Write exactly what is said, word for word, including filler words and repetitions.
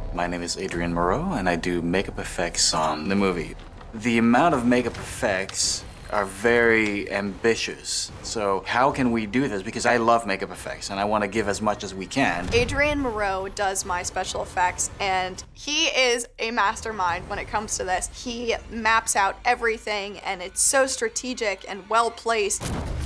My name is Adrien Morot, and I do makeup effects on the movie. The amount of makeup effects are very ambitious. So how can we do this? Because I love makeup effects and I want to give as much as we can. Adrien Morot does my special effects and he is a mastermind when it comes to this. He maps out everything and it's so strategic and well placed.